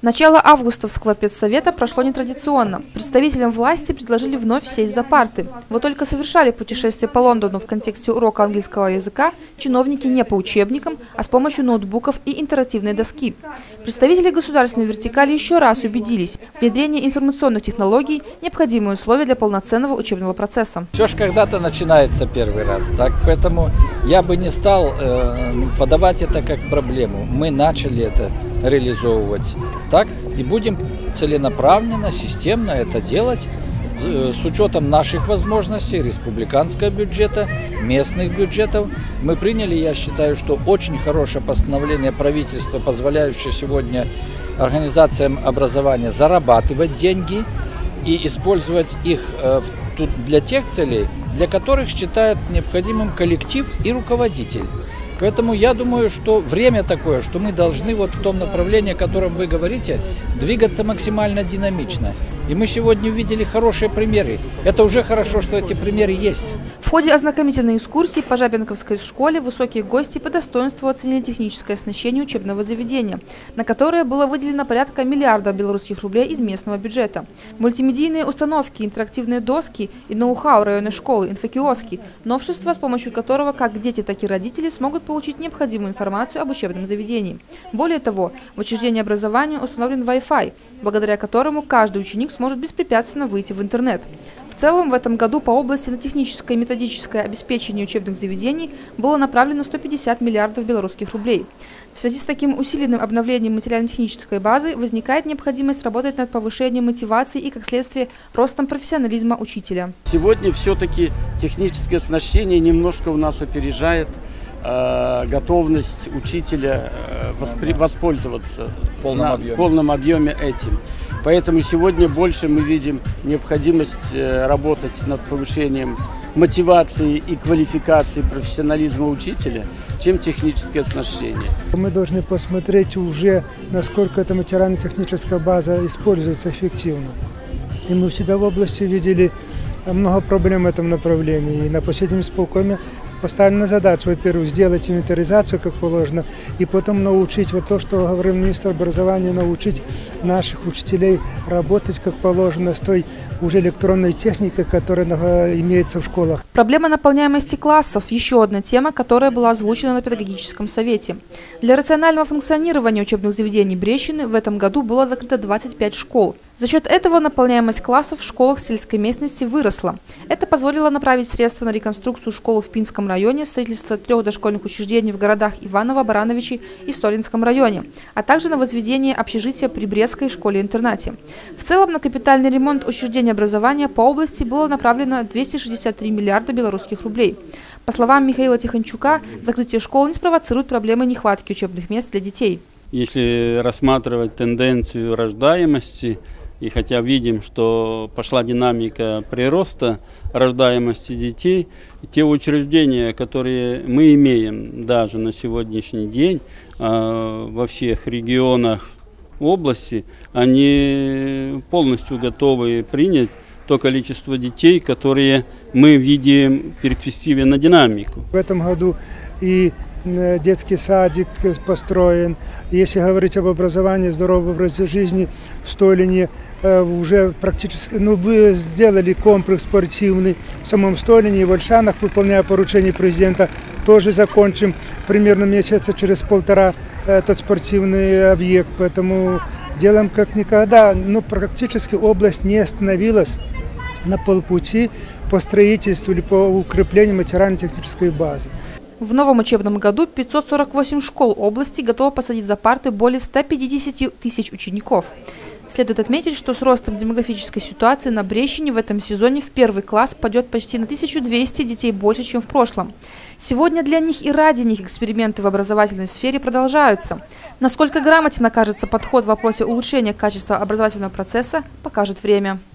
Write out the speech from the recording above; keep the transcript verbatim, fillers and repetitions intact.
Начало августовского педсовета прошло нетрадиционно. Представителям власти предложили вновь сесть за парты. Вот только совершали путешествие по Лондону в контексте урока английского языка чиновники не по учебникам, а с помощью ноутбуков и интерактивной доски. Представители государственной вертикали еще раз убедились, внедрение информационных технологий – необходимое условие для полноценного учебного процесса. Все же когда-то начинается первый раз, так? Поэтому я бы не стал э, подавать это как проблему. Мы начали это реализовывать, так? И будем целенаправленно, системно это делать э, с учетом наших возможностей, республиканского бюджета, местных бюджетов. Мы приняли, я считаю, что очень хорошее постановление правительства, позволяющее сегодня организациям образования зарабатывать деньги и использовать их э, тут для тех целей, для которых считает необходимым коллектив и руководитель. Поэтому я думаю, что время такое, что мы должны вот в том направлении, о котором вы говорите, двигаться максимально динамично. И мы сегодня увидели хорошие примеры. Это уже хорошо, что эти примеры есть. В ходе ознакомительной экскурсии по Жабинковской школе высокие гости по достоинству оценили техническое оснащение учебного заведения, на которое было выделено порядка миллиарда белорусских рублей из местного бюджета. Мультимедийные установки, интерактивные доски и ноу-хау районной школы, инфокиоски – новшество, с помощью которого как дети, так и родители смогут получить необходимую информацию об учебном заведении. Более того, в учреждении образования установлен Wi-Fi, благодаря которому каждый ученик сможет беспрепятственно выйти в интернет. В целом, в этом году по области на техническое и методическое обеспечение учебных заведений было направлено сто пятьдесят миллиардов белорусских рублей. В связи с таким усиленным обновлением материально-технической базы возникает необходимость работать над повышением мотивации и, как следствие, ростом профессионализма учителя. Сегодня все-таки техническое оснащение немножко у нас опережает э, готовность учителя э, воспри- воспользоваться в полном на, объеме. в полном объеме этим. Поэтому сегодня больше мы видим необходимость работать над повышением мотивации и квалификации профессионализма учителя, чем техническое оснащение. Мы должны посмотреть уже, насколько эта материально-техническая база используется эффективно. И мы у себя в области видели много проблем в этом направлении. И на последнем исполкоме поставлена задача, во-первых, сделать инвентаризацию как положено, и потом научить, вот то, что говорил министр образования, научить наших учителей работать как положено с той уже электронной техникой, которая имеется в школах. Проблема наполняемости классов – еще одна тема, которая была озвучена на педагогическом совете. Для рационального функционирования учебных заведений Брещины в этом году было закрыто двадцать пять школ. За счет этого наполняемость классов в школах сельской местности выросла. Это позволило направить средства на реконструкцию школ в Пинском районе, строительство трех дошкольных учреждений в городах Иваново, Барановичи и Столинском районе, а также на возведение общежития при Брестской школе-интернате. В целом на капитальный ремонт учреждений образования по области было направлено двести шестьдесят три миллиарда белорусских рублей. По словам Михаила Тихончука, закрытие школ не спровоцирует проблемы нехватки учебных мест для детей. Если рассматривать тенденцию рождаемости, и хотя видим, что пошла динамика прироста рождаемости детей, те учреждения, которые мы имеем даже на сегодняшний день э, во всех регионах области, они полностью готовы принять то количество детей, которые мы видим в перспективе на динамику. В этом году и детский садик построен. Если говорить об образовании, здоровом образе жизни в Столине, уже практически, ну, вы сделали комплекс спортивный в самом Столине и в Ольшанах, выполняя поручение президента, тоже закончим примерно месяца через полтора этот спортивный объект. Поэтому делаем как никогда. Ну, практически область не остановилась на полпути по строительству или по укреплению материально-технической базы. В новом учебном году пятьсот сорок восемь школ области готовы посадить за парты более ста пятидесяти тысяч учеников. Следует отметить, что с ростом демографической ситуации на Брещине в этом сезоне в первый класс пойдет почти на тысячу двести детей больше, чем в прошлом. Сегодня для них и ради них эксперименты в образовательной сфере продолжаются. Насколько грамотен окажется подход в вопросе улучшения качества образовательного процесса, покажет время.